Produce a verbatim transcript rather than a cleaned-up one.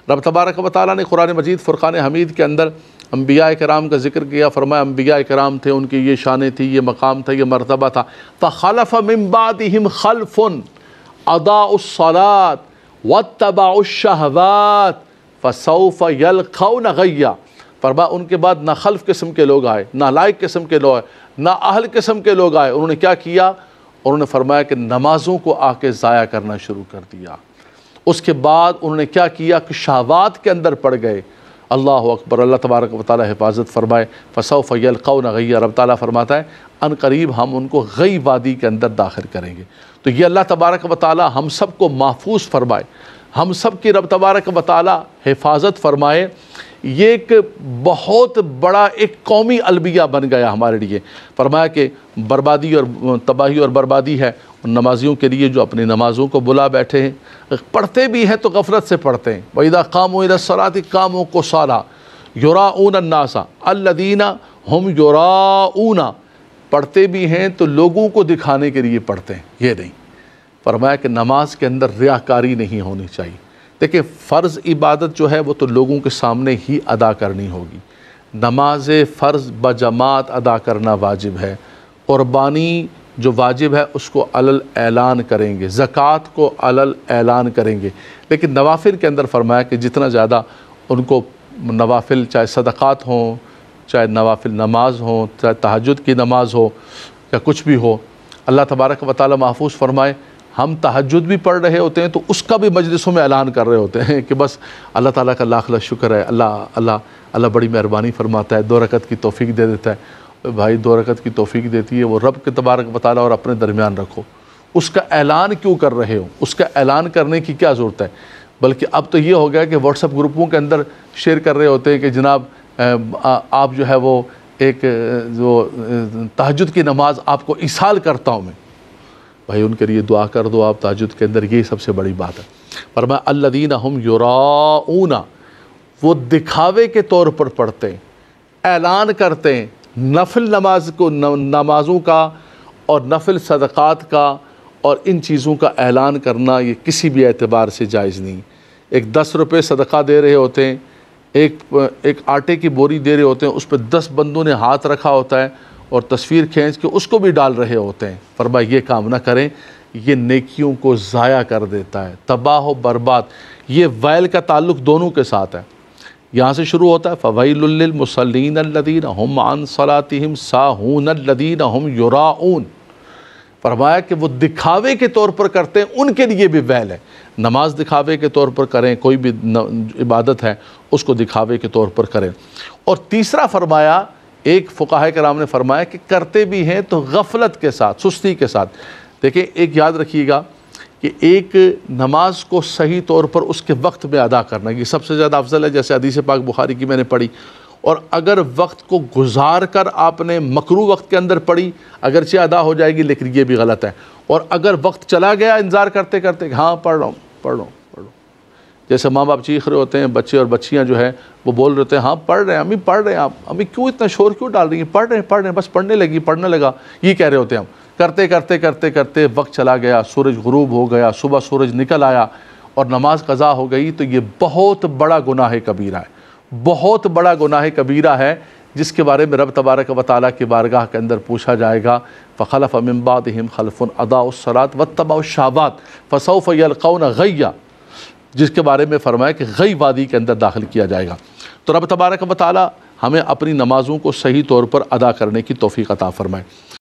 رب تبارک و تعالیٰ نے قرآن مجید فرقان حمید کے اندر انبیاء کرام کا ذکر کیا، فرمایا انبیاء کرام تھے، ان کی یہ شانیں تھی، یہ مقام تھا، یہ مرتبہ تھا۔ فخلف من بعدہم خلف اضاعوا الصلاة واتبعوا الشہوات فسوف یلقون غیا۔ فرمایا ان کے بعد نہ خلف قسم کے لوگ آئے، نہ لائق قسم کے لوگ آئے، نہ اہل قسم کے لوگ آئے۔ انہوں نے کیا کیا؟ انہوں نے فرمایا کہ نمازوں کو آ کے ضائع کرنا شروع کر دیا۔ اس کے بعد انہوں نے کیا کیا کہ شہوات کے اندر پڑ گئے۔ اللہ اکبر، اللہ تبارک و تعالی حفاظت فرمائے۔ فسوف یلقون غیا، رب تعالیٰ فرماتا ہے ان قریب ہم ان کو غی وادی کے اندر داخل کریں گے۔ تو یہ اللہ تبارک و تعالی ہم سب کو محفوظ فرمائے، ہم سب کی رب تبارک و تعالی حفاظت فرمائے۔ یہ ایک بہت بڑا ایک قومی البیہ بن گیا ہمارے لیے۔ فرمایا کہ بربادی اور تباہی اور بربادی ہے ان نمازیوں کے لیے جو اپنی نمازوں کو بلا بیٹھے ہیں، پڑھتے بھی ہیں تو غفلت سے پڑھتے ہیں۔ وَإِذَا قَامُوا إِلَى الصَّلَاةِ قَامُوا كُسَالَىٰ يُرَاءُونَ النَّاسَ الَّذِينَ هُمْ يُرَاءُونَ، پڑھتے بھی ہیں تو لوگوں کو دکھانے کے لیے پڑھتے ہیں، یہ نہیں۔ فرمایا کہ نماز کے اندر ریاکاری نہیں ہونی چاہیے۔ دیکھیں فرض عبادت جو ہے وہ تو لوگوں کے سامنے ہی ادا کرنی ہوگی۔ نماز فرض بجماعت ادا کرنا واجب ہے۔ قربانی جو واجب ہے اس کو علل اعلان کریں گے، زکوٰۃ کو علل اعلان کریں گے۔ لیکن نوافل کے اندر فرمایا کہ جتنا زیادہ ان کو نوافل، چاہے صدقات ہوں، چاہے نوافل نماز ہوں، چاہے تہجد کی نماز ہو یا کچھ بھی ہو، اللہ تبارک و تعالی محفوظ فرمائے۔ ہم تہجد بھی پڑھ رہے ہوتے ہیں تو اس کا بھی مجلسوں میں اعلان کر رہے ہوتے ہیں کہ بس اللہ تعالیٰ کا لاکھ لاکھ شکر ہے، اللہ اللہ اللہ بڑی مہربانی فرماتا ہے، دو رکعت کی توفیق دے دیتا ہے۔ بھائی دو رکعت کی توفیق دیتی ہے وہ رب کے تبارک و تعالیٰ اور اپنے درمیان رکھو، اس کا اعلان کیوں کر رہے ہو؟ اس کا اعلان کرنے کی کیا ضرورت ہے؟ بلکہ اب تو یہ ہو گیا کہ واٹس ایپ گروپوں کے اندر شیئر کر رہے ہوتے ہیں کہ جناب آپ جو ہے وہ ایک جو تہجد کی نماز آپ کو ایصال کرتا ہوں میں۔ بھائی ان کے لیے دعا کر دو آپ تہجد کے اندر، یہی سب سے بڑی بات ہے۔ فرمایا الذین ہم یراؤون، وہ دکھاوے کے طور پر پڑھتے ہیں، اعلان کرتے ہیں نفل نماز کو، نمازوں کا اور نفل صدقات کا اور ان چیزوں کا اعلان کرنا یہ کسی بھی اعتبار سے جائز نہیں۔ ایک دس روپے صدقہ دے رہے ہوتے ہیں، ایک ایک آٹے کی بوری دے رہے ہوتے ہیں، اس پہ دس بندوں نے ہاتھ رکھا ہوتا ہے اور تصویر کھینچ کے اس کو بھی ڈال رہے ہوتے ہیں۔ فرمایا یہ کام نہ کریں، یہ نیکیوں کو ضائع کر دیتا ہے، تباہ و برباد۔ یہ ویل کا تعلق دونوں کے ساتھ ہے، یہاں سے شروع ہوتا ہے فَوَيْلٌ لِّلْمُصَلِّينَ الَّذِينَ هُمْ عَنْ صَلَاتِهِمْ سَاهُونَ الَّذِينَ هُمْ يُرَاءُونَ۔ فرمایا کہ وہ دکھاوے کے طور پر کرتے ہیں، ان کے لیے بھی ویل ہے۔ نماز دکھاوے کے طور پر کریں، کوئی بھی عبادت ہے اس کو دکھاوے کے طور پر کریں۔ اور تیسرا فرمایا، ایک فقہاء کرام نے فرمایا کہ کرتے بھی ہیں تو غفلت کے ساتھ، سستی کے ساتھ۔ دیکھیں ایک یاد رکھیے گا کہ ایک نماز کو صحیح طور پر اس کے وقت میں ادا کرنا یہ سب سے زیادہ افضل ہے، جیسے حدیث پاک بخاری کی میں نے پڑھی۔ اور اگر وقت کو گزار کر آپ نے مکروہ وقت کے اندر پڑھی، اگرچہ ادا ہو جائے گی لیکن یہ بھی غلط ہے۔ اور اگر وقت چلا گیا انتظار کرتے کرتے کہ ہاں پڑھ رہا ہوں پڑھ رہا ہوں پڑھ رہا ہوں، جیسے ماں باپ چیخ رہے ہوتے ہیں، بچے اور بچیاں جو ہیں وہ بول رہے ہوتے ہیں ہاں پڑھ رہے ہیں امی پڑھ رہے ہیں، آپ امی کیوں اتنا شور کیوں ڈال رہی ہیں، پڑھ رہے ہیں پڑھ رہے ہیں بس پڑھنے لگی پڑھنے لگا، یہ کہہ رہے ہوتے ہیں ہم۔ کرتے کرتے کرتے کرتے وقت چلا گیا، سورج غروب ہو گیا، صبح سورج نکل آیا اور نماز قضا ہو گئی، تو یہ بہت بڑا گناہ کبیرہ ہے، بہت بڑا گناہ کبیرہ ہے، جس کے بارے میں رب تبارک و تعالیٰ کی بارگاہ کے اندر پوچھا جائے گا۔ فخلف من بعدہم خلف اضاعوا الصلاۃ واتبعوا الشہوات فسوف یلقون غیا، جس کے بارے میں فرمایا کہ غی وادی کے اندر داخل کیا جائے گا۔ تو رب تبارک و تعالیٰ ہمیں اپنی نمازوں کو صحیح طور پر ادا کرنے کی توفیق عطا فرمائے۔